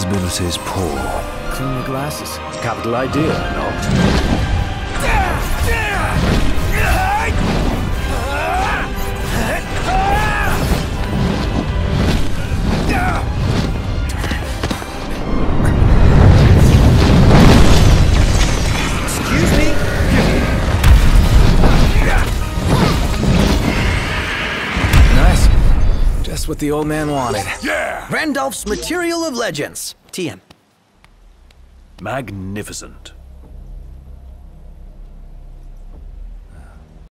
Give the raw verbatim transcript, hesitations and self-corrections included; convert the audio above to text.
Visibility's poor. Clean your glasses. Capital idea, Noct. Excuse me? Nice. Just what the old man wanted. Yeah! Randolph's Material of Legends. T M. Magnificent.